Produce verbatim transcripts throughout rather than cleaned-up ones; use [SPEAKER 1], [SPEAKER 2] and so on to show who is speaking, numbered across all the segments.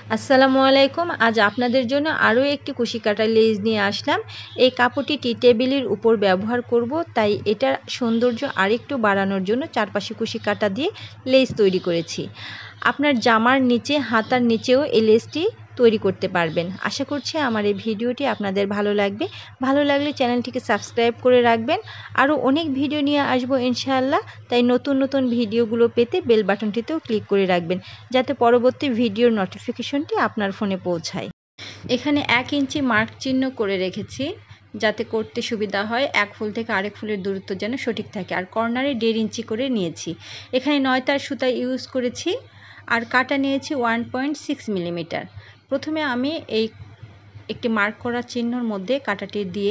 [SPEAKER 1] আসসালামু আলাইকুম। আজ আপনাদের জন্য আরও একটি কুশি কাটা লেস নিয়ে আসলাম। এই কাপড়টি টি টেবিলের উপর ব্যবহার করব, তাই এটার সৌন্দর্য আরেকটু বাড়ানোর জন্য চারপাশে কুশি কাটা দিয়ে লেস তৈরি করেছি। আপনার জামার নিচে, হাতার নিচেও এই লেসটি তৈরি করতে পারবেন। আশা করছি আমার এই ভিডিওটি আপনাদের ভালো লাগবে। ভালো লাগলে চ্যানেলটিকে সাবস্ক্রাইব করে রাখবেন। আরও অনেক ভিডিও নিয়ে আসবো ইনশাআল্লাহ, তাই নতুন নতুন ভিডিওগুলো পেতে বেল বাটনটিতেও ক্লিক করে রাখবেন, যাতে পরবর্তী ভিডিওর নোটিফিকেশনটি আপনার ফোনে পৌঁছায়। এখানে এক ইঞ্চি মার্ক চিহ্ন করে রেখেছি, যাতে করতে সুবিধা হয়। এক ফুল থেকে আরেক ফুলের দূরত্ব যেন সঠিক থাকে। আর কর্নারে দেড় ইঞ্চি করে নিয়েছি। এখানে নয় তার সুতা ইউজ করেছি, আর কাটা নিয়েছি ওয়ান পয়েন্ট সিক্স মিলিমিটার। প্রথমে আমি এই একটি মার্ক করা চিহ্নর মধ্যে কাটাটি দিয়ে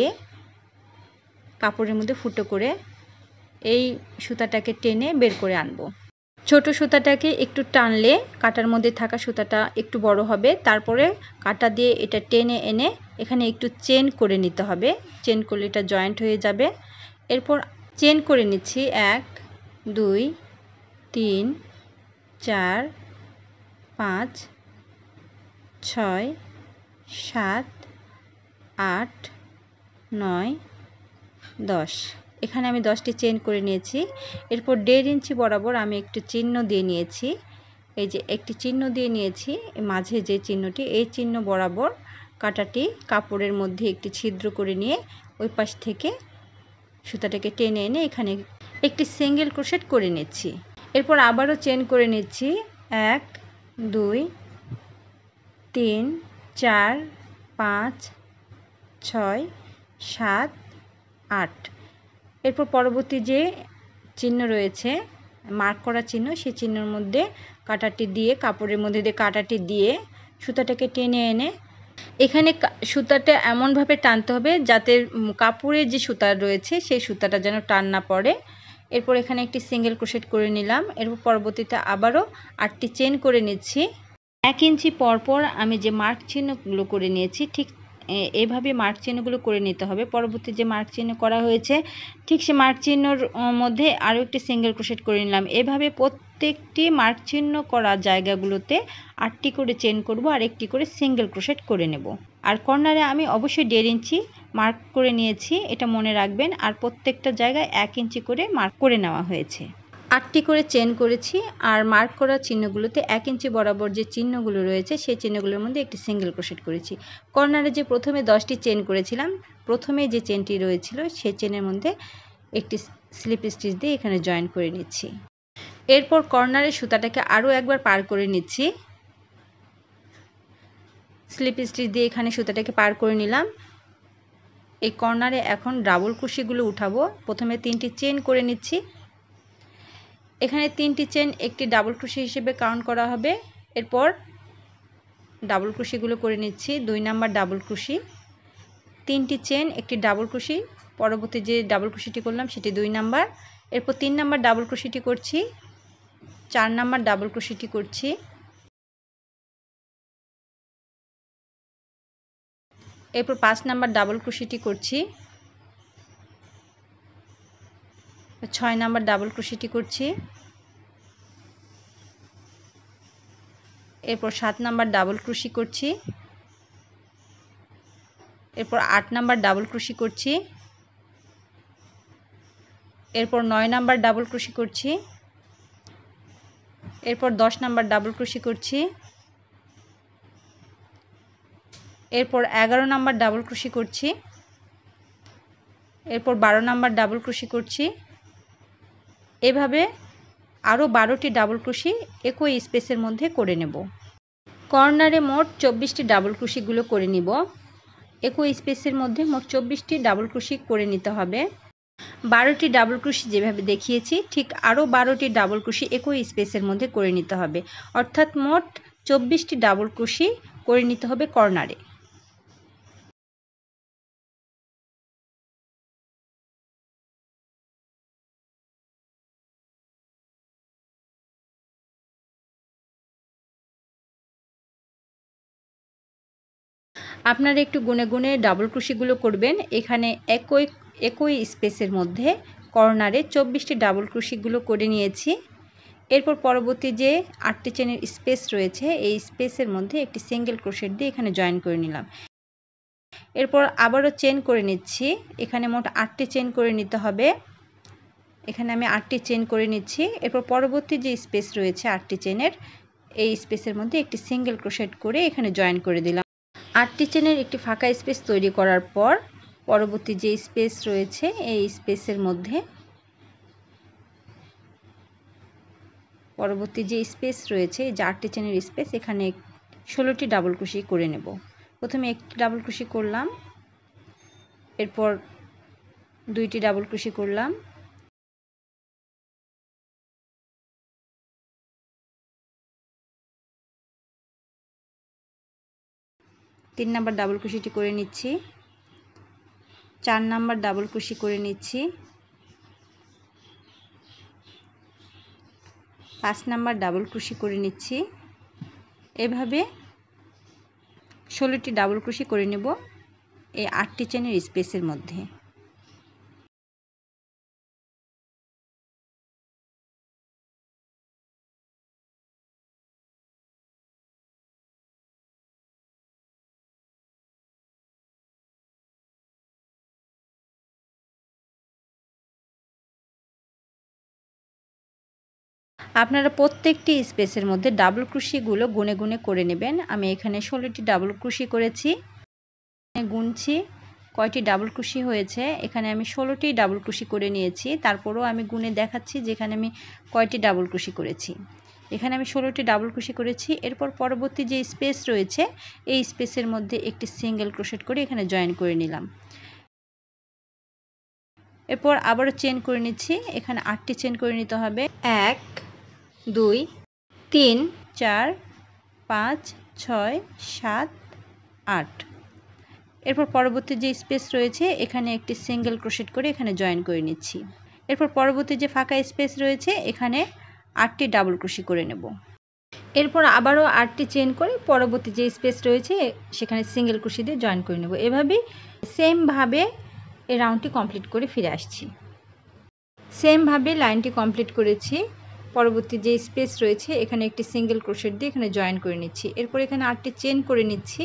[SPEAKER 1] কাপড়ের মধ্যে ফুটো করে এই সুতাটাকে টেনে বের করে আনবো। ছোট সুতাটাকে একটু টানলে কাটার মধ্যে থাকা সুতাটা একটু বড় হবে। তারপরে কাটা দিয়ে এটা টেনে এনে এখানে একটু চেন করে নিতে হবে। চেন করলে এটা জয়েন্ট হয়ে যাবে। এরপর চেন করে নিচ্ছি এক, দুই, তিন, চার, পাঁচ, ছয়, সাত, আট, নয়, দশ। এখানে আমি দশটি চেন করে নিয়েছি। এরপর দেড় ইঞ্চি বরাবর আমি একটু চিহ্ন দিয়ে নিয়েছি। এই যে একটি চিহ্ন দিয়ে নিয়েছি, মাঝে যে চিহ্নটি, এই চিহ্ন বরাবর কাটাটি কাপড়ের মধ্যে একটি ছিদ্র করে নিয়ে ওই পাশ থেকে সুতাটাকে টেনে এনে এখানে একটি সিঙ্গেল ক্রোশেট করে নিচ্ছি। এরপর আবারও চেন করে নিচ্ছি এক, দুই, তিন, চার, পাঁচ, ছয়, সাত, আট। এরপর পরবর্তী যে চিহ্ন রয়েছে, মার্ক করা চিহ্ন, সেই চিহ্নের মধ্যে কাটাটি দিয়ে কাপড়ের মধ্যে দিয়ে কাটাটি দিয়ে সুতাটাকে টেনে এনে এখানে সুতাটা এমনভাবে টানতে হবে যাতে কাপড়ে যে সুতা রয়েছে সেই সুতাটা যেন টান না পড়ে। এরপর এখানে একটি সিঙ্গেল ক্রোশেট করে নিলাম। এরপর পরবর্তীতে আবারও আটটি চেন করে নিচ্ছি। এক ইঞ্চি পরপর আমি যে মার্ক চিহ্নগুলো করে নিয়েছি, ঠিক এইভাবে মার্ক চিহ্নগুলো করে নিতে হবে। পরবর্তী যে মার্ক চিহ্ন করা হয়েছে, ঠিক সে মার্ক চিহ্নর মধ্যে আরও একটি সিঙ্গেল ক্রোশেট করে নিলাম। এভাবে প্রত্যেকটি মার্ক চিহ্ন করা জায়গাগুলোতে আটটি করে চেন করব আর একটি করে সিঙ্গেল ক্রোশেট করে নেব। আর কর্নারে আমি অবশ্যই দেড় ইঞ্চি মার্ক করে নিয়েছি, এটা মনে রাখবেন। আর প্রত্যেকটা জায়গায় এক ইঞ্চি করে মার্ক করে নেওয়া হয়েছে। আটটি করে চেন করেছি, আর মার্ক করা চিহ্নগুলোতে এক ইঞ্চি বরাবর যে চিহ্নগুলো রয়েছে সেই চিহ্নগুলোর মধ্যে একটি সিঙ্গেল ক্রোশেট করেছি। কর্নারে যে প্রথমে দশটি চেন করেছিলাম, প্রথমে যে চেনটি রয়েছিল সেই চেনের মধ্যে একটি স্লিপ স্টিচ দিয়ে এখানে জয়েন করে নিচ্ছি। এরপর কর্নারের সুতাটাকে আরও একবার পার করে নিচ্ছি। স্লিপ স্টিচ দিয়ে এখানে সুতাটাকে পার করে নিলাম। এই কর্নারে এখন ডাবল কুশিগুলো উঠাবো। প্রথমে তিনটি চেন করে নিচ্ছি। এখানে তিনটি চেন একটি ডাবল ক্রোশি হিসেবে কাউন্ট করা হবে। এরপর ডাবল ক্রোশিগুলো করে নিচ্ছি। দুই নাম্বার ডাবল ক্রোশি, তিনটি চেন, একটি ডাবল ক্রোশি, পরবর্তী যে ডাবল ক্রোশিটি করলাম সেটি দুই নাম্বার। এরপর তিন নাম্বার ডাবল ক্রোশিটি করছি, চার নাম্বার ডাবল ক্রোশিটি করছি, এরপর পাঁচ নাম্বার ডাবল ক্রোশিটি করছি, ছয় নাম্বার ডাবল ক্রোশিটি করছি, এরপর সাত নাম্বার ডাবল ক্রোশি করছি, এরপর আট নাম্বার ডাবল ক্রোশি করছি, এরপর নয় নাম্বার ডাবল ক্রোশি করছি, এরপর দশ নাম্বার ডাবল ক্রোশি করছি, এরপর এগারো নাম্বার ডাবল ক্রোশি করছি, এরপর বারো নাম্বার ডাবল ক্রোশি করছি। এভাবে আরও বারোটি ডাবল ক্রোশি একই স্পেসের মধ্যে করে নেব। কর্নারে মোট চব্বিশটি ডাবল ক্রোশিগুলো করে নিব। একই স্পেসের মধ্যে মোট চব্বিশটি ডাবল ক্রোশি করে নিতে হবে। বারোটি ডাবল ক্রোশি যেভাবে দেখিয়েছি, ঠিক আরও বারোটি ডাবল ক্রোশি একই স্পেসের মধ্যে করে নিতে হবে। অর্থাৎ মোট চব্বিশটি ডাবল ক্রোশি করে নিতে হবে কর্নারে। আপনারা একটু গুনে গুনে ডাবল ক্রোশিগুলো করবেন। এখানে একই একই স্পেসের মধ্যে কর্নারে চব্বিশটি ডাবল ক্রোশিগুলো করে নিয়েছি। এরপর পরবর্তী যে আটটি চেনের স্পেস রয়েছে এই স্পেসের মধ্যে একটি সিঙ্গেল ক্রোশেট দিয়ে এখানে জয়েন করে নিলাম। এরপর আবারও চেন করে নিচ্ছি। এখানে মোট আটটি চেন করে নিতে হবে। এখানে আমি আটটি চেন করে নিচ্ছি। এরপর পরবর্তী যে স্পেস রয়েছে আটটি চেনের এই স্পেসের মধ্যে একটি সিঙ্গেল ক্রোশেট করে এখানে জয়েন করে দিলাম। আটটি চেনের একটি ফাঁকা স্পেস তৈরি করার পর পরবর্তী যে স্পেস রয়েছে এই স্পেসের মধ্যে পরবর্তী যে স্পেস রয়েছে যে আটটি চেনের স্পেস এখানে ষোলোটি ডাবল ক্রোশি করে নেব। প্রথমে একটি ডাবল ক্রোশি করলাম, এরপর দুইটি ডাবল ক্রোশি করলাম, তিন নাম্বার ডাবল ক্রোশিটি করে নিচ্ছি, চার নাম্বার ডাবল ক্রোশি করে নিচ্ছি, পাঁচ নাম্বার ডাবল ক্রোশি করে নিচ্ছি। এভাবে ষোলোটি ডাবল ক্রোশি করে নেব এই আটটি চেনের স্পেসের মধ্যে। আপনারা প্রত্যেকটি স্পেসের মধ্যে ডাবল ক্রোশিগুলো গুনে গুনে করে নেবেন। আমি এখানে ষোলোটি ডাবল ক্রোশি করেছি, গুনছি কয়টি ডাবল ক্রোশি হয়েছে। এখানে আমি ষোলোটি ডাবল ক্রোশি করে নিয়েছি, তারপরেও আমি গুনে দেখাচ্ছি যেখানে আমি কয়টি ডাবল ক্রোশি করেছি। এখানে আমি ষোলোটি ডাবল ক্রোশি করেছি। এরপর পরবর্তী যে স্পেস রয়েছে এই স্পেসের মধ্যে একটি সিঙ্গেল ক্রোশেট করে এখানে জয়েন করে নিলাম। এরপর আবারও চেন করে নিচ্ছি। এখানে আটটি চেন করে নিতে হবে। এক, দুই, তিন, চার, পাঁচ, ছয়, সাত, আট। এরপর পরবর্তী যে স্পেস রয়েছে এখানে একটি সিঙ্গেল ক্রোশেট করে এখানে জয়েন করে নিচ্ছি। এরপর পরবর্তী যে ফাঁকা স্পেস রয়েছে এখানে আটটি ডাবল ক্রোশি করে নেব। এরপর আবারও আটটি চেন করে পরবর্তী যে স্পেস রয়েছে সেখানে সিঙ্গেল ক্রোশি দিয়ে জয়েন করে নেব। এভাবেই সেমভাবে এই রাউন্ডটি কমপ্লিট করে ফিরে আসছি। সেমভাবে লাইনটি কমপ্লিট করেছি। পরবর্তী যে স্পেস রয়েছে এখানে একটি সিঙ্গেল ক্রোশেট দিয়ে এখানে জয়েন করে নিচ্ছি। এরপর এখানে আটটি চেন করে নিচ্ছি।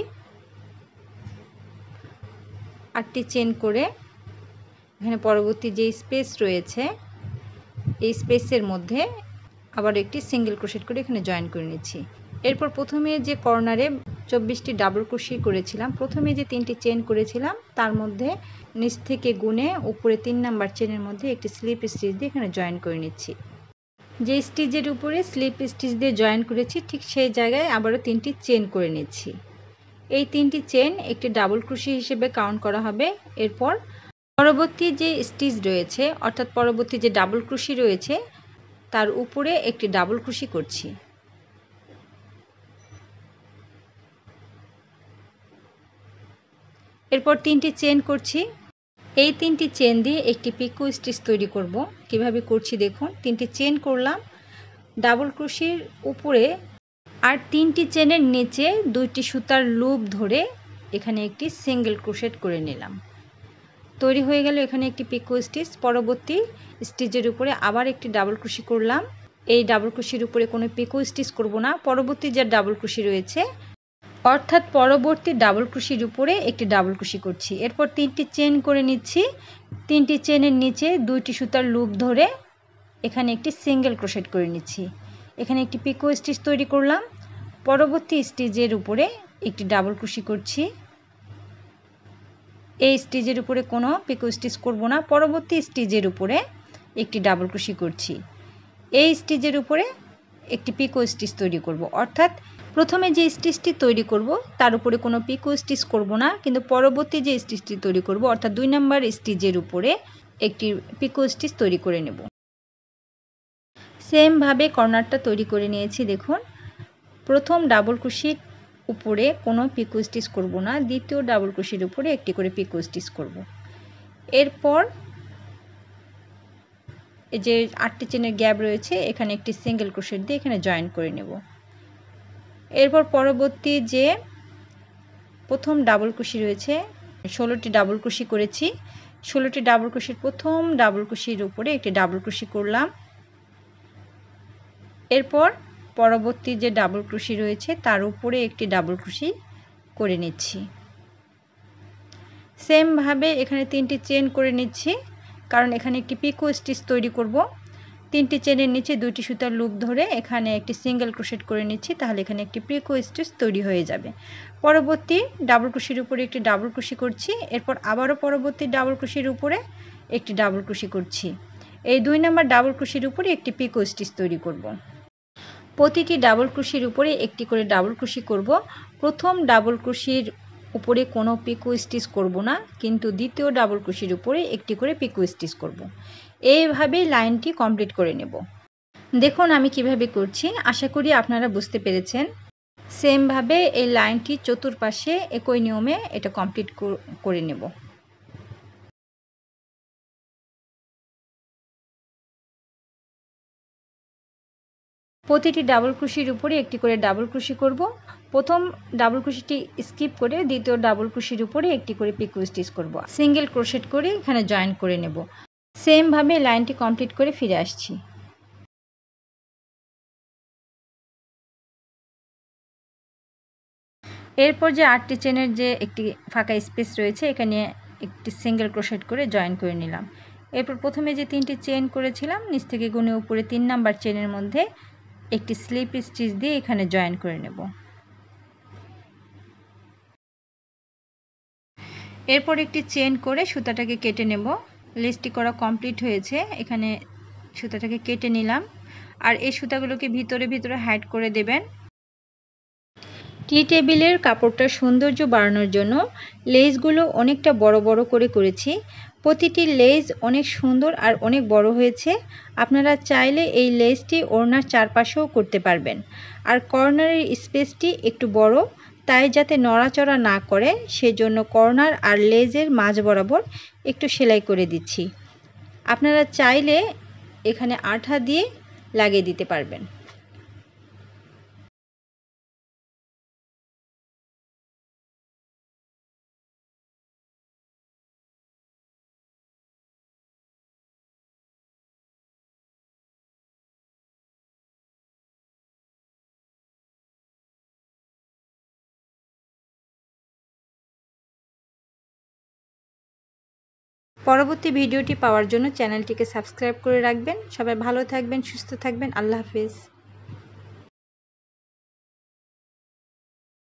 [SPEAKER 1] আটটি চেন করে এখানে পরবর্তী যে স্পেস রয়েছে এই স্পেসের মধ্যে আবার একটি সিঙ্গেল ক্রোশেট করে এখানে জয়েন করে নিচ্ছি। এরপর প্রথমে যে কর্নারে চব্বিশটি ডাবল ক্রোশি করেছিলাম, প্রথমে যে তিনটি চেন করেছিলাম তার মধ্যে নিচ থেকে গুনে উপরে তিন নাম্বার চেনের মধ্যে একটি স্লিপ স্টিচ দিয়ে এখানে জয়েন করে নিচ্ছি। যে স্টিচের উপরে স্লিপ স্টিচ দিয়ে জয়েন করেছি ঠিক সেই জায়গায় আবারও তিনটি চেন করে নিচ্ছি। এই তিনটি চেন একটি ডাবল ক্রোশি হিসেবে কাউন্ট করা হবে। এরপর পরবর্তী যে স্টিচ রয়েছে অর্থাৎ পরবর্তী যে ডাবল ক্রোশি রয়েছে তার উপরে একটি ডাবল ক্রোশি করছি। এরপর তিনটি চেন করছি। এই তিনটি চেন দিয়ে একটি পিকো স্টিচ তৈরি করব। কিভাবে করছি দেখুন। তিনটি চেন করলাম, ডাবল ক্রোশির উপরে আর তিনটি চেনের নিচে দুইটি সুতার লুপ ধরে এখানে একটি সিঙ্গেল ক্রোশেট করে নিলাম। তৈরি হয়ে গেল এখানে একটি পিকো স্টিচ। পরবর্তী স্টিচের উপরে আবার একটি ডাবল ক্রোশি করলাম। এই ডাবল ক্রোশির উপরে কোনো পিকো স্টিচ করব না, পরবর্তী যে ডাবল ক্রোশি রয়েছে অর্থাৎ পরবর্তী ডাবল ক্রোশির উপরে একটি ডাবল ক্রোশি করছি। এরপর তিনটি চেন করে নিচ্ছি। তিনটি চেনের নিচে দুইটি সুতার লুপ ধরে এখানে একটি সিঙ্গেল ক্রোশেট করে নিচ্ছি। এখানে একটি পিকো স্টিচ তৈরি করলাম। পরবর্তী স্টিচের উপরে একটি ডাবল ক্রোশি করছি। এই স্টিচের উপরে কোনো পিকো স্টিচ করব না, পরবর্তী স্টিচের উপরে একটি ডাবল ক্রোশি করছি। এই স্টিচের উপরে একটি পিকো স্টিচ তৈরি করব, অর্থাৎ প্রথমে যে স্টিচটি তৈরি করব তার উপরে কোনো পিকো স্টিচ করব না, কিন্তু পরবর্তী যে স্টিচটি তৈরি করব অর্থাৎ দুই নাম্বার স্টিচের উপরে একটি পিকো স্টিচ তৈরি করে নেব। সেমভাবে কর্নারটা তৈরি করে নিয়েছি। দেখুন, প্রথম ডাবল ক্রোশির উপরে কোনো পিকো স্টিচ করব না, দ্বিতীয় ডাবল ক্রোশির উপরে একটি করে পিকো স্টিচ করব। এরপর এই যে আটটি চেনের গ্যাপ রয়েছে এখানে একটি সিঙ্গেল ক্রোশেট দিয়ে এখানে জয়েন করে নেব। এরপর পরবর্তী যে প্রথম ডাবল ক্রোশি রয়েছে ষোলোটি ডাবল ক্রোশি করেছি। ষোলোটি ডাবল ক্রোশির প্রথম ডাবল ক্রোশির উপরে একটি ডাবল ক্রোশি করলাম। এরপর পরবর্তী যে ডাবল ক্রোশি রয়েছে তার উপরে একটি ডাবল ক্রোশি করে নিচ্ছি। সেম ভাবে এখানে তিনটি চেন করে নিচ্ছি, কারণ এখানে একটি পিকো স্টিচ তৈরি করব। তিনটি চেনের নিচে দুইটি সুতার লুপ ধরে এখানে একটি সিঙ্গেল ক্রোশেট করে নিচ্ছি, তাহলে এখানে একটি পিকো স্টিচ তৈরি হয়ে যাবে। পরবর্তী ডাবল ক্রোশের উপরে একটি ডাবল ক্রোশি করছি, এরপর আবারও পরবর্তী ডাবল ক্রোশের উপরে একটি ডাবল ক্রোশি করছি। এই দুই নাম্বার ডাবল ক্রোশের উপরে একটি পিকো স্টিচ তৈরি করব। প্রতিটি ডাবল ক্রোশের উপরে একটি করে ডাবল ক্রোশি করব। প্রথম ডাবল ক্রোশের উপরে কোনো পিকো স্টিচ করব না, কিন্তু দ্বিতীয় ডাবল ক্রোশের উপরে একটি করে পিকো স্টিচ করব। এইভাবে লাইনটি কমপ্লিট করে নেব। দেখুন আমি কিভাবে করছি, আশা করি আপনারা বুঝতে পেরেছেন। সেম ভাবে এই লাইনটি চতুর্পাশে একই নিয়মে এটা কমপ্লিট করে নেব। প্রতিটি ডাবল ক্রোশের উপরে একটি করে ডাবল ক্রোশি করব। প্রথম ডাবল ক্রোশিটি স্কিপ করে দ্বিতীয় ডাবল ক্রোশির উপরে একটি করে পিকো স্টিচ করব। সিঙ্গেল ক্রোশেট করে এখানে জয়েন করে নেব। সেম ভাবে লাইনটি কমপ্লিট করে ফিরে আসছি। এরপর যে আটটি চেনের যে একটি ফাঁকা স্পেস রয়েছে এখানে একটি সিঙ্গেল ক্রোশেট করে জয়েন করে নিলাম। এরপর প্রথমে যে তিনটি চেন করেছিলাম নিচ থেকে গুনে উপরে তিন নাম্বার চেনের মধ্যে একটি স্লিপ স্টিচ দিয়ে এখানে জয়েন করে নেব। এরপর একটি চেন করে সুতাটাকে কেটে নেব। লেসটি করা কমপ্লিট হয়েছে, এখানে সুতাটাকে কেটে নিলাম। আর এই সুতাগুলোকে ভিতরে ভিতরে হাইড করে দেবেন। টি টেবিলের কাপড়টার সৌন্দর্য বাড়ানোর জন্য লেসগুলো অনেকটা বড় বড় করে করেছি। প্রতিটি লেস অনেক সুন্দর আর অনেক বড় হয়েছে। আপনারা চাইলে এই লেসটি ওড়নার চারপাশেও করতে পারবেন। আর কর্নারের স্পেসটি একটু বড়, তাই যাতে নড়াচড়া না করে সেজন্য কর্নার আর লেজের মাঝ বরাবর একটু সেলাই করে দিচ্ছি। আপনারা চাইলে এখানে আঠা দিয়ে লাগিয়ে দিতে পারবেন। পরবর্তী ভিডিওটি পাওয়ার জন্য চ্যানেলটিকে সাবস্ক্রাইব করে রাখবেন। সবাই ভালো থাকবেন, সুস্থ থাকবেন। আল্লাহ হাফেজ।